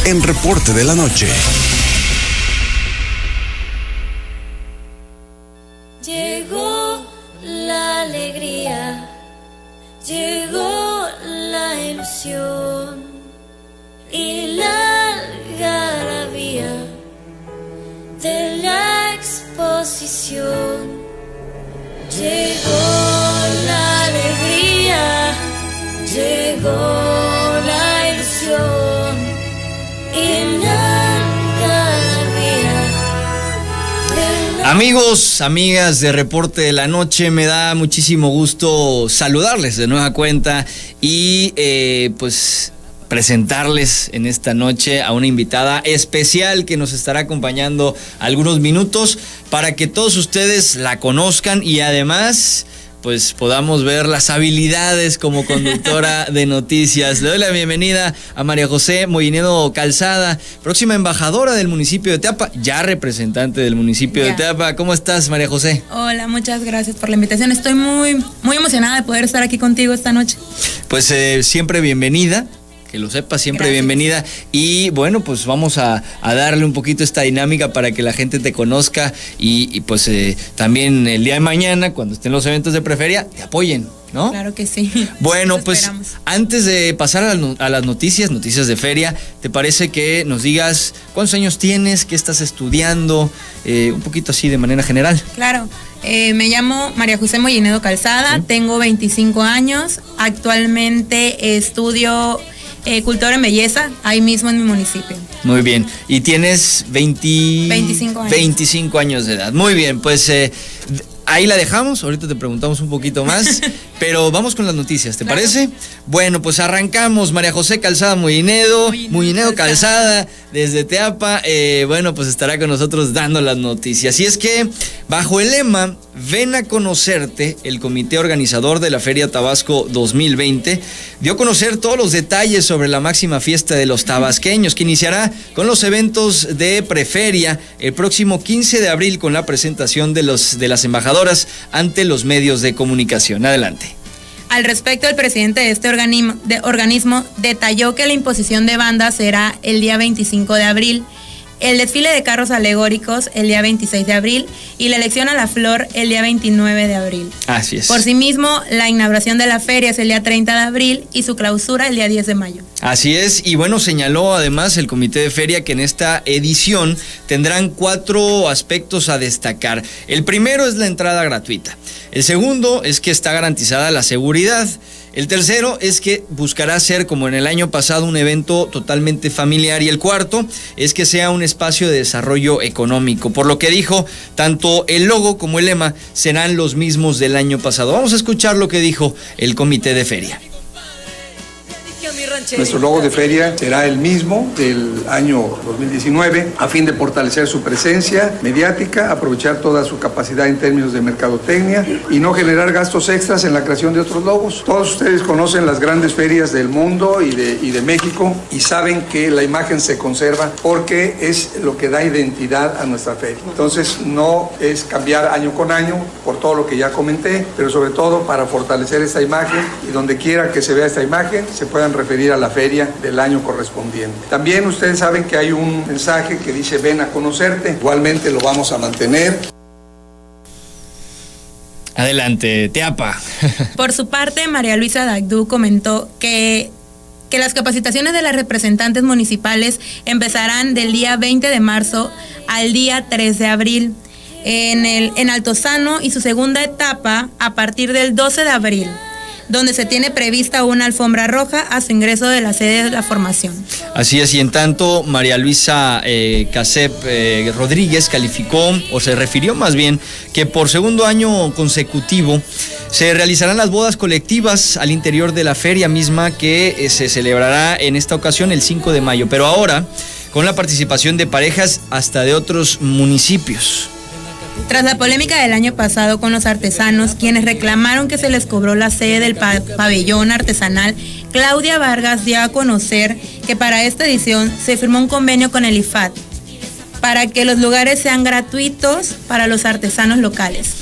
en Reporte de la Noche. Llegó la alegría, llegó la ilusión y la algarabía de la exposición. Llegó la alegría, llegó la ilusión y la algarabía de la... Amigos, amigas de Reporte de la Noche, me da muchísimo gusto saludarles de nueva cuenta y pues presentarles en esta noche a una invitada especial que nos estará acompañando algunos minutos para que todos ustedes la conozcan y además pues podamos ver las habilidades como conductora de noticias. Le doy la bienvenida a María José Moinedo Calzada, próxima embajadora del municipio de Teapa, ya representante del municipio de Teapa. ¿Cómo estás, María José? Hola, muchas gracias por la invitación. Estoy muy emocionada de poder estar aquí contigo esta noche. Pues siempre bienvenida. Que lo sepas, siempre Gracias. Bienvenida. Y bueno, pues vamos a darle un poquito esta dinámica para que la gente te conozca y pues también el día de mañana, cuando estén los eventos de Preferia, te apoyen, ¿no? Claro que sí. Bueno, pues antes de pasar a las noticias de feria, ¿te parece que nos digas cuántos años tienes, qué estás estudiando, un poquito así de manera general? Claro. Me llamo María José Moinedo Calzada, ¿sí? Tengo 25 años, actualmente estudio cultura en belleza, ahí mismo en mi municipio. Muy bien, y tienes 25 años. 25 años de edad. Muy bien, pues ahí la dejamos, ahorita te preguntamos un poquito más, pero vamos con las noticias, ¿te parece? Bueno, pues arrancamos. María José Calzada Moinedo Calzada, desde Teapa, bueno, pues estará con nosotros dando las noticias. Y es que, bajo el lema Ven a conocerte, el comité organizador de la Feria Tabasco 2020 dio a conocer todos los detalles sobre la máxima fiesta de los tabasqueños, que iniciará con los eventos de Preferia el próximo 15 de abril con la presentación de las embajadoras ante los medios de comunicación. Adelante. Al respecto, el presidente de este organismo detalló que la imposición de bandas será el día 25 de abril, el desfile de carros alegóricos el día 26 de abril y la elección a la flor el día 29 de abril. Así es. Por sí mismo, la inauguración de la feria es el día 30 de abril y su clausura el día 10 de mayo. Así es, y bueno, señaló además el comité de feria que en esta edición tendrán 4 aspectos a destacar. El primero es la entrada gratuita. El segundo es que está garantizada la seguridad. El tercero es que buscará ser, como en el año pasado, un evento totalmente familiar. Y el cuarto es que sea un espacio de desarrollo económico. Por lo que dijo, tanto el logo como el lema serán los mismos del año pasado. Vamos a escuchar lo que dijo el comité de feria. Nuestro logo de feria será el mismo del año 2019 a fin de fortalecer su presencia mediática, aprovechar toda su capacidad en términos de mercadotecnia y no generar gastos extras en la creación de otros logos. Todos ustedes conocen las grandes ferias del mundo y de México y saben que la imagen se conserva porque es lo que da identidad a nuestra feria. Entonces no es cambiar año con año por todo lo que ya comenté, pero sobre todo para fortalecer esta imagen y donde quiera que se vea esta imagen se puedan referir a la feria del año correspondiente. También ustedes saben que hay un mensaje que dice ven a conocerte, igualmente lo vamos a mantener. Adelante, Teapa. Por su parte, María Luisa Dagdú comentó que las capacitaciones de las representantes municipales empezarán del día 20 de marzo al día 3 de abril en Altozano y su segunda etapa a partir del 12 de abril, donde se tiene prevista una alfombra roja a su ingreso de la sede de la formación. Así es, y en tanto María Luisa Casep Rodríguez calificó, o se refirió más bien, que por segundo año consecutivo se realizarán las bodas colectivas al interior de la feria misma que se celebrará en esta ocasión el 5 de mayo, pero ahora con la participación de parejas hasta de otros municipios. Tras la polémica del año pasado con los artesanos, quienes reclamaron que se les cobró la sede del pabellón artesanal, Claudia Vargas dio a conocer que para esta edición se firmó un convenio con el IFAD para que los lugares sean gratuitos para los artesanos locales.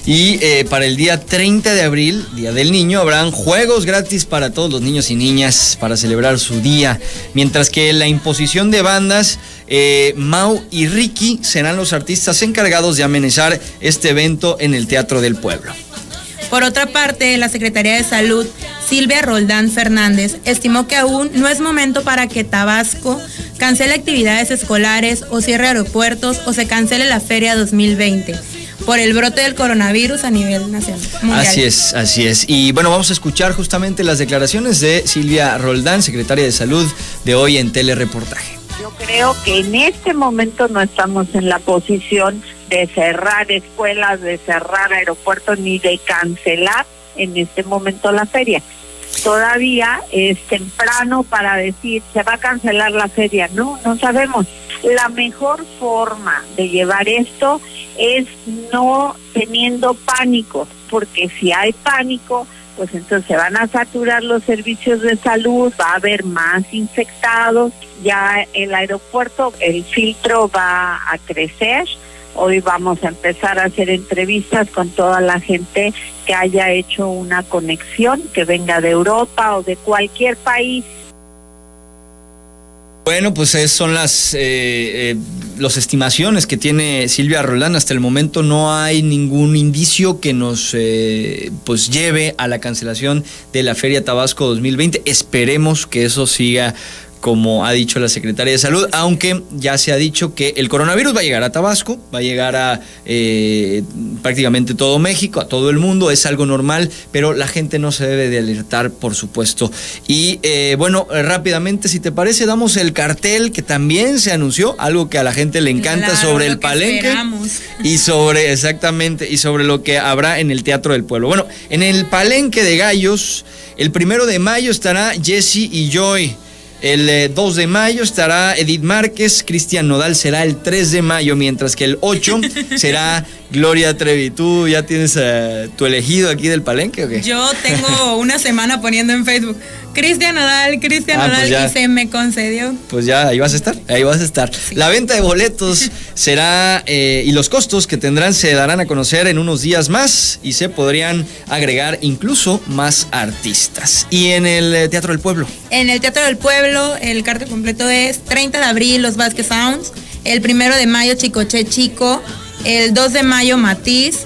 Y para el día 30 de abril, Día del Niño, habrán juegos gratis para todos los niños y niñas para celebrar su día. Mientras que la imposición de bandas, Mau y Ricky serán los artistas encargados de amenizar este evento en el Teatro del Pueblo. Por otra parte, la Secretaría de Salud, Silvia Roldán Fernández, estimó que aún no es momento para que Tabasco cancele actividades escolares o cierre aeropuertos o se cancele la Feria 2020 por el brote del coronavirus a nivel nacional. Mundial. Así es. Y bueno, vamos a escuchar justamente las declaraciones de Silvia Roldán, secretaria de Salud, de hoy en Telereportaje. Yo creo que en este momento no estamos en la posición de cerrar escuelas, de cerrar aeropuertos, ni de cancelar en este momento la feria. Todavía es temprano para decir, se va a cancelar la feria. No sabemos. La mejor forma de llevar esto es no teniendo pánico, porque si hay pánico, pues entonces se van a saturar los servicios de salud, va a haber más infectados, ya el aeropuerto, el filtro va a crecer. Hoy vamos a empezar a hacer entrevistas con toda la gente que haya hecho una conexión, que venga de Europa o de cualquier país. Bueno, pues son las estimaciones que tiene Silvia Roldán. Hasta el momento no hay ningún indicio que nos pues lleve a la cancelación de la Feria Tabasco 2020. Esperemos que eso siga como ha dicho la Secretaría de Salud, aunque ya se ha dicho que el coronavirus va a llegar a Tabasco, va a llegar a prácticamente todo México, a todo el mundo, es algo normal, pero la gente no se debe de alertar, por supuesto. Y bueno, rápidamente, si te parece, damos el cartel que también se anunció, algo que a la gente le encanta, claro, sobre el palenque y sobre, exactamente, y sobre lo que habrá en el Teatro del Pueblo. Bueno, en el Palenque de Gallos, el 1 de mayo estará Jesse y Joy. El 2 de mayo estará Edith Márquez, Cristian Nodal será el 3 de mayo, mientras que el 8 será Gloria Trevi. ¿Tú ya tienes tu elegido aquí del palenque o qué? Yo tengo una semana poniendo en Facebook Cristian Nodal, pues y se me concedió. Pues ya, ahí vas a estar. Sí. La venta de boletos será, y los costos que tendrán se darán a conocer en unos días más y se podrían agregar incluso más artistas. ¿Y en el Teatro del Pueblo? En el Teatro del Pueblo, el cartel completo es 30 de abril, Los Vázquez Sounds, el 1 de mayo, Chicoche Chico, el 2 de mayo, Matiz,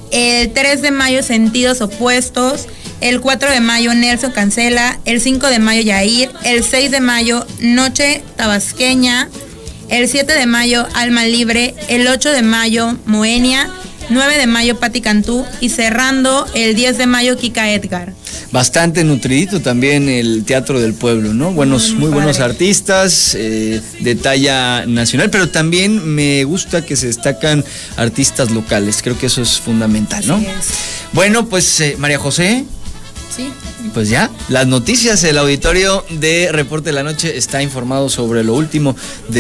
el 3 de mayo, Sentidos Opuestos, el 4 de mayo, Nelson Cancela, el 5 de mayo, Yair, el 6 de mayo, Noche Tabasqueña, el 7 de mayo, Alma Libre, el 8 de mayo, Moenia, 9 de mayo, Patti Cantú y cerrando el 10 de mayo, Kika Edgar. Bastante nutridito también el Teatro del Pueblo, ¿no? Muy buenos artistas de talla nacional, pero también me gusta que se destacan artistas locales, creo que eso es fundamental, ¿no? Bueno, pues María José. Sí. Pues ya, las noticias, el auditorio de Reporte de la Noche está informado sobre lo último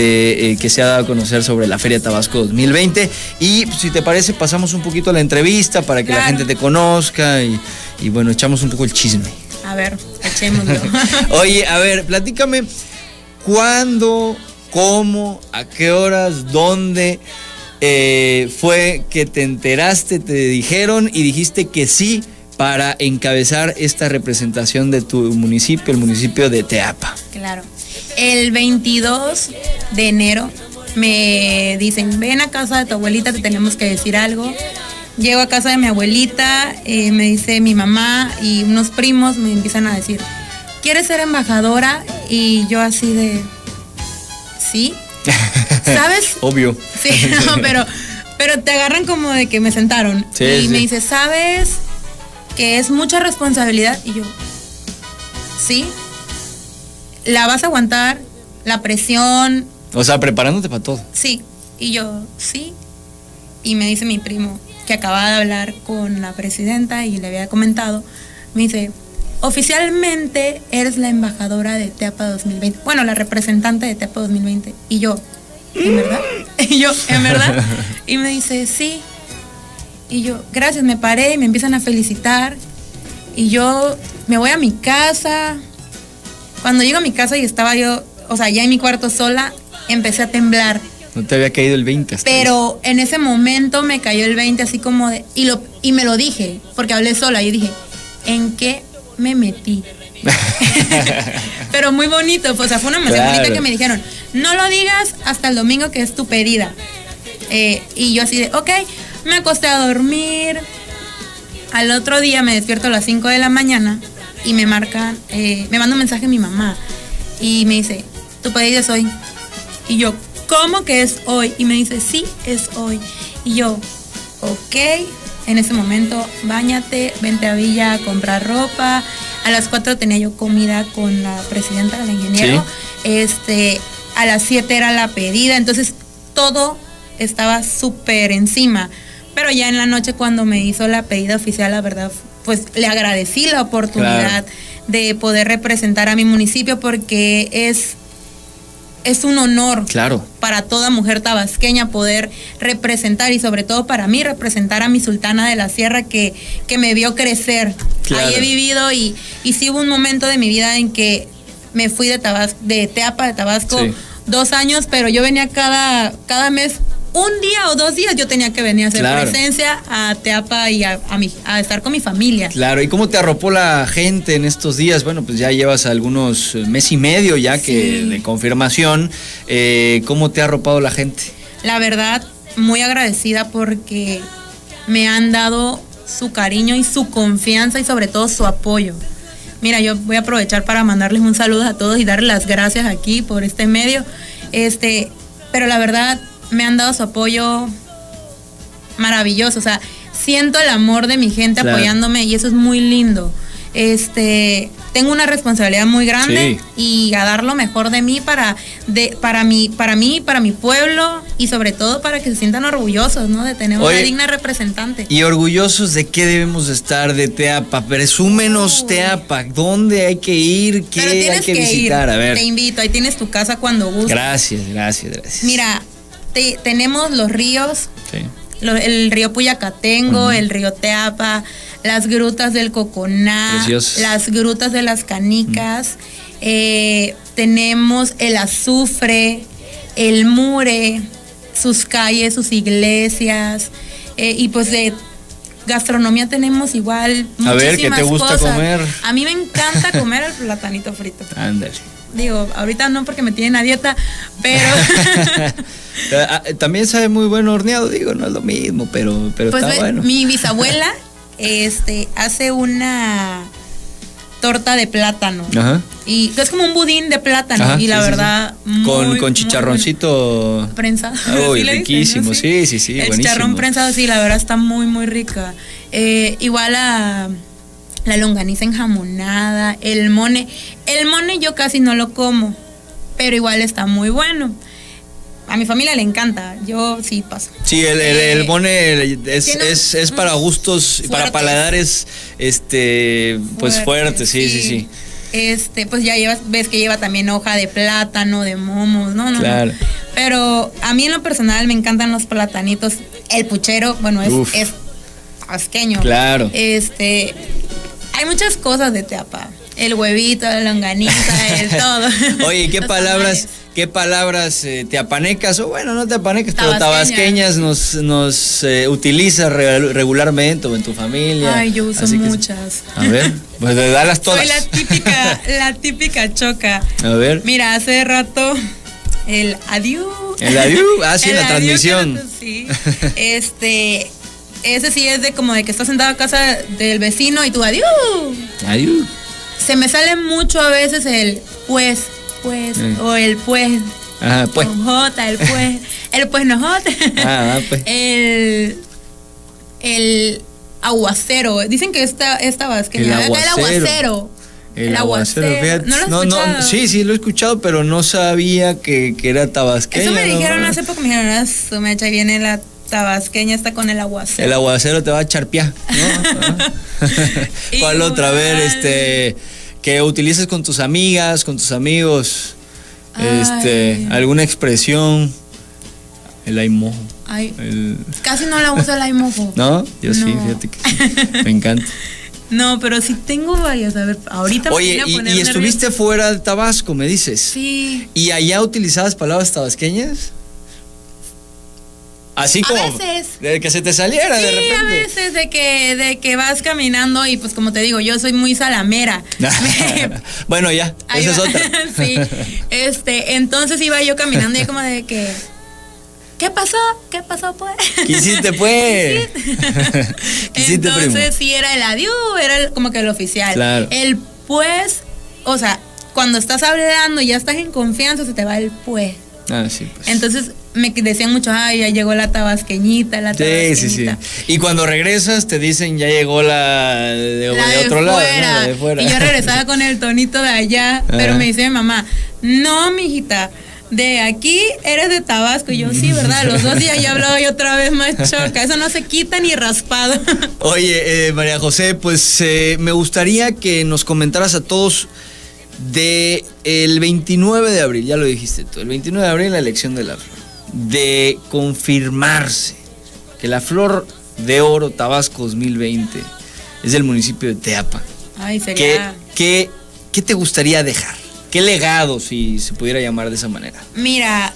de que se ha dado a conocer sobre la Feria Tabasco 2020 y pues, si te parece pasamos un poquito a la entrevista para que la gente te conozca y bueno, echamos un poco el chisme. A ver, echémoslo. Oye, a ver, platícame, ¿cuándo, cómo, a qué horas, dónde fue que te enteraste, te dijeron y dijiste que sí para encabezar esta representación de tu municipio, el municipio de Teapa? Claro. El 22 de enero me dicen, ven a casa de tu abuelita, te tenemos que decir algo. Llego a casa de mi abuelita, me dice mi mamá y unos primos me empiezan a decir, ¿quieres ser embajadora? Y yo así de, ¿sí? ¿Sabes? Obvio. Sí, no, pero te agarran como de que me sentaron. Sí, y sí. Me dice, ¿sabes que es mucha responsabilidad? Y yo, ¿sí? ¿La vas a aguantar? La presión. O sea, preparándote para todo. Sí. Y yo, sí. Y me dice mi primo, que acababa de hablar con la presidenta y le había comentado, me dice, oficialmente eres la embajadora de Teapa 2020. Bueno, la representante de Teapa 2020. Y yo, ¿en verdad? Y yo, ¿en verdad? Y me dice, sí. Y yo, gracias, me paré y me empiezan a felicitar. Y yo me voy a mi casa. Cuando llego a mi casa y estaba yo, o sea, ya en mi cuarto sola, empecé a temblar. No te había caído el 20 hasta Pero en ese momento me cayó el 20 así como de... Y me lo dije, porque hablé sola. Y dije, ¿en qué me metí? Pero muy bonito, pues, o sea, fue una mensaje bonita que me dijeron, no lo digas hasta el domingo que es tu pedida. Y yo así de, ok, me acosté a dormir. Al otro día me despierto a las 5 de la mañana y me marcan, me manda un mensaje mi mamá y me dice, tu pedida es hoy. Y yo, ¿cómo que es hoy? Y me dice, sí, es hoy. Y yo, ok. En ese momento, báñate, vente a Villa a comprar ropa. A las 4 tenía yo comida con la presidenta del ingeniero. Sí. A las 7 era la pedida. Entonces, todo estaba súper encima. Pero ya en la noche, cuando me hizo la pedida oficial, la verdad, pues le agradecí la oportunidad de poder representar a mi municipio, porque es un honor para toda mujer tabasqueña poder representar, y sobre todo para mí representar a mi sultana de la sierra que me vio crecer. Ahí he vivido y sí hubo un momento de mi vida en que me fui de Teapa, de Tabasco, 2 años, pero yo venía cada mes, un día o 2 días yo tenía que venir a hacer presencia a Teapa y a estar con mi familia. Claro, ¿y cómo te arropó la gente en estos días? Bueno, pues ya llevas algunos mes y medio ya que de confirmación. ¿Cómo te ha arropado la gente? La verdad, muy agradecida porque me han dado su cariño y su confianza y sobre todo su apoyo. Mira, yo voy a aprovechar para mandarles un saludo a todos y darles las gracias aquí por este medio. Pero la verdad, me han dado su apoyo maravilloso, o sea, siento el amor de mi gente apoyándome y eso es muy lindo. Tengo una responsabilidad muy grande y a dar lo mejor de mí para mí, para mi pueblo y sobre todo para que se sientan orgullosos, ¿no? De tener una digna representante. ¿Y orgullosos de qué debemos estar de Teapa? Presúmenos Teapa, ¿dónde hay que ir? ¿Qué hay que visitar? A ver. Te invito, ahí tienes tu casa cuando gustes. Gracias. Mira, tenemos los ríos, el río Puyacatengo, el río Teapa, las grutas del Coconá, las grutas de las Canicas, tenemos el Azufre, el Mure, sus calles, sus iglesias, y pues de gastronomía tenemos igual muchísimas cosas. A ver, ¿qué te gusta comer? A mí me encanta comer el platanito frito. Ándale. Digo, ahorita no porque me tienen a dieta, pero... También sabe muy bueno horneado, digo, no es lo mismo, pero pues está bueno. Mi bisabuela hace una torta de plátano. Ajá. Y es como un budín de plátano. Ajá, y la verdad, con chicharroncito bueno. Prensado. Uy, riquísimo, sí, el buenísimo. Chicharrón prensado, sí, la verdad está muy, muy rica. Igual la longaniza enjamonada, el mone. El mone yo casi no lo como, pero igual está muy bueno. A mi familia le encanta, yo sí paso. Sí, el mone es para gustos, para paladares pues fuertes, sí. Pues ya ves que lleva también hoja de plátano, de momos, no. Pero a mí en lo personal me encantan los platanitos. El puchero, bueno, es tabasqueño. Claro. Hay muchas cosas de Teapa. El huevito, la longaniza, el todo. Oye, ¿qué palabras teapanecas, o bueno, no teapanecas, pero tabasqueñas nos utilizas regularmente o en tu familia? Ay, yo uso muchas. A ver, pues dalas todas. Soy la típica choca. A ver. Mira, hace rato el adiós. El adiós, sí, en la transmisión. Sí. Ese sí es de como de que estás sentado a casa del vecino y tú adiós. Adiós. Se me sale mucho a veces el pues, o el pues. Ajá, pues. Con J, el pues no J. Pues. El aguacero. Dicen que esta tabasqueña. El aguacero. El aguacero, fíjate. ¿No lo has escuchado? Sí, lo he escuchado, pero no sabía que era tabasqueña. Eso me dijeron hace poco, me dijeron, su mecha, y viene la tabasqueña está con el aguacero. El aguacero te va a charpear, ¿no? ¿Cuál otra? A ver, que utilices con tus amigas, con tus amigos, alguna expresión, el ay mojo. Casi no la uso el ay mojo. ¿No? Yo sí, fíjate que sí. Me encanta. No, pero sí tengo varias. A ver, ahorita oye, y estuviste fuera de Tabasco, me dices. Sí. ¿Y allá utilizabas palabras tabasqueñas? Así como A veces. de que se te saliera de Sí, repente. a veces de que vas caminando y pues como te digo, yo soy muy salamera. Bueno, ya, Ahí esa es va. otra. Sí. Entonces iba yo caminando y como de que ¿qué pasó? ¿Qué pasó pues? Quisiste pues. Quisiste, Entonces primo. sí era el adiós, como que el oficial. Claro. El pues, o sea, cuando estás hablando y ya estás en confianza, se te va el pues. Ah, sí, pues. Entonces me decían mucho, ay, ya llegó la tabasqueñita, la Sí, tabasqueñita. sí, sí. Y cuando regresas te dicen ya llegó la de otro lado, ¿no? La de fuera. Y yo regresaba con el tonito de allá, pero me dice mi mamá, no, mijita, de aquí eres de Tabasco. Y yo, sí, ¿verdad? Los 2 días ya hablaba yo otra vez más choca. Eso no se quita ni raspado. Oye, María José, pues me gustaría que nos comentaras a todos de el 29 de abril, ya lo dijiste tú, el 29 de abril la elección de la flor, de confirmarse que la Flor de Oro Tabasco 2020 es del municipio de Teapa. Ay, sería... ¿Qué te gustaría dejar? ¿Qué legado, si se pudiera llamar de esa manera? Mira,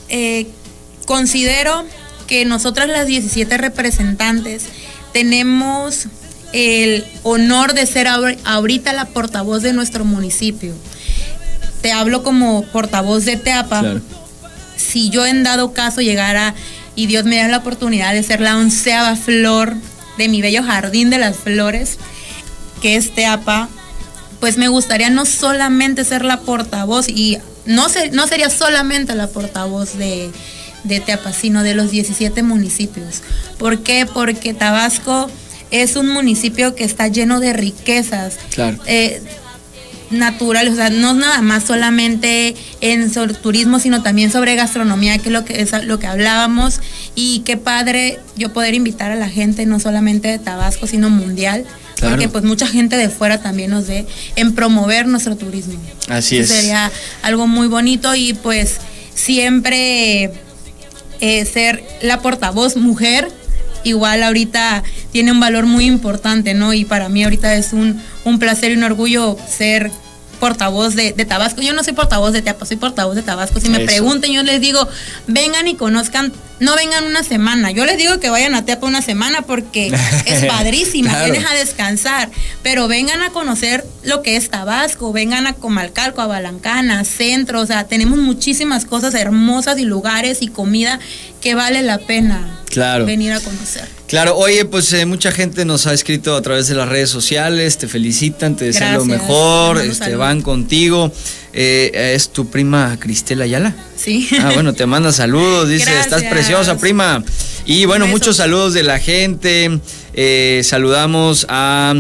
considero que nosotras las 17 representantes tenemos el honor de ser ahorita la portavoz de nuestro municipio. Te hablo como portavoz de Teapa. Claro. Si yo en dado caso llegara y Dios me da la oportunidad de ser la 11ª flor de mi bello jardín de las flores, que es Teapa, pues me gustaría no solamente ser la portavoz, y no sería solamente la portavoz de Teapa, sino de los 17 municipios. ¿Por qué? Porque Tabasco es un municipio que está lleno de riquezas. Claro. Naturales, o sea, no nada más solamente sobre turismo, sino también sobre gastronomía, que es lo que hablábamos. Y qué padre yo poder invitar a la gente, no solamente de Tabasco, sino mundial, claro, porque pues mucha gente de fuera también nos ve en promover nuestro turismo. Así es. Sería algo muy bonito y pues siempre ser la portavoz mujer, igual ahorita tiene un valor muy importante, ¿no? Y para mí ahorita es un placer y un orgullo ser portavoz de Tabasco. Yo no soy portavoz de Teapa, soy portavoz de Tabasco. Si me pregunten, yo les digo, vengan y conozcan, no vengan una semana. Yo les digo que vayan a Teapa una semana porque es padrísima, Claro. vienes a descansar, pero vengan a conocer lo que es Tabasco, vengan a Comalcalco, a Balancana, Centro, o sea, tenemos muchísimas cosas hermosas y lugares y comida que vale la pena venir a conocer. Claro, oye, pues mucha gente nos ha escrito a través de las redes sociales, te felicitan, te desean lo Gracias, mejor, saludos. van contigo. ¿Es tu prima Cristela Ayala? Sí. Ah, bueno, te manda saludos, dice, Gracias. estás preciosa, prima. Y bueno, Besos. muchos saludos de la gente. Saludamos a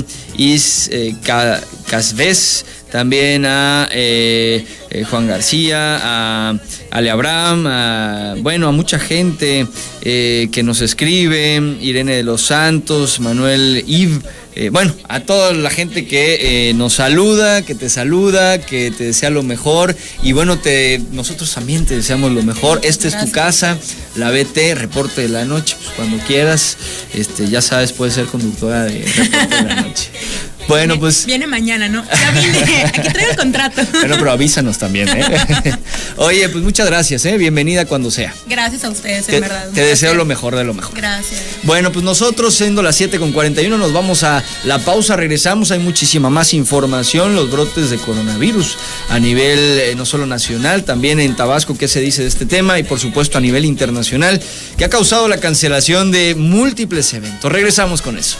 Casves, también a Juan García, a Ale Abraham, a mucha gente que nos escribe, Irene de los Santos, Manuel Yves, a toda la gente que nos saluda, que te desea lo mejor, y nosotros también te deseamos lo mejor. Esta es tu casa, la BT, Reporte de la Noche, pues cuando quieras, ya sabes, puedes ser conductora de Reporte de la Noche. Bueno, pues... Viene mañana, ¿no? Ya vine, aquí traigo el contrato. Bueno, pero avísanos también, ¿eh? Oye, pues muchas gracias, ¿eh? Bienvenida cuando sea. Gracias a ustedes, en verdad. Te deseo lo mejor de lo mejor. Gracias. Bueno, pues nosotros, siendo las 7:41, nos vamos a la pausa, regresamos. Hay muchísima más información, los brotes de coronavirus a nivel no solo nacional, también en Tabasco, qué se dice de este tema, y por supuesto a nivel internacional, que ha causado la cancelación de múltiples eventos. Regresamos con eso.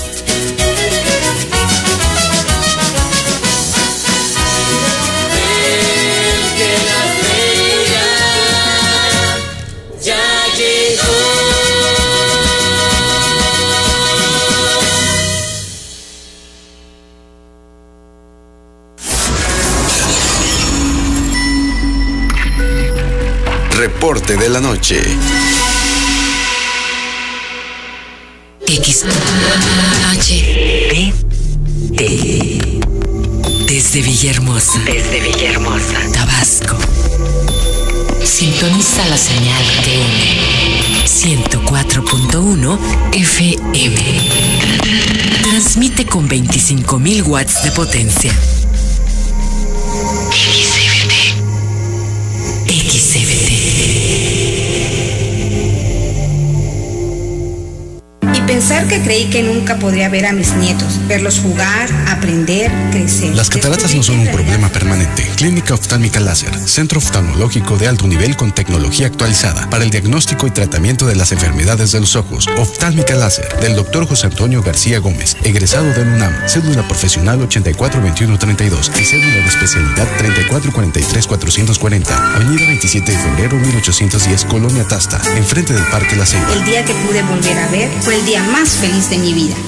Reporte de la Noche. XHPT. Desde Villahermosa. Tabasco. Sintoniza la señal que une 104.1 FM. Transmite con 25.000 watts de potencia. XCBT. que creí que nunca podría ver a mis nietos, verlos jugar, aprender, crecer. Las cataratas no son un problema permanente. Clínica Oftálmica Láser, centro oftalmológico de alto nivel con tecnología actualizada para el diagnóstico y tratamiento de las enfermedades de los ojos. Oftálmica Láser, del Dr. José Antonio García Gómez, egresado del UNAM, cédula profesional 842132 y cédula de especialidad 3443-440, Avenida 27 de febrero 1810, Colonia Tasta, enfrente del Parque La Ceiba. El día que pude volver a ver fue el día más feliz de mi vida.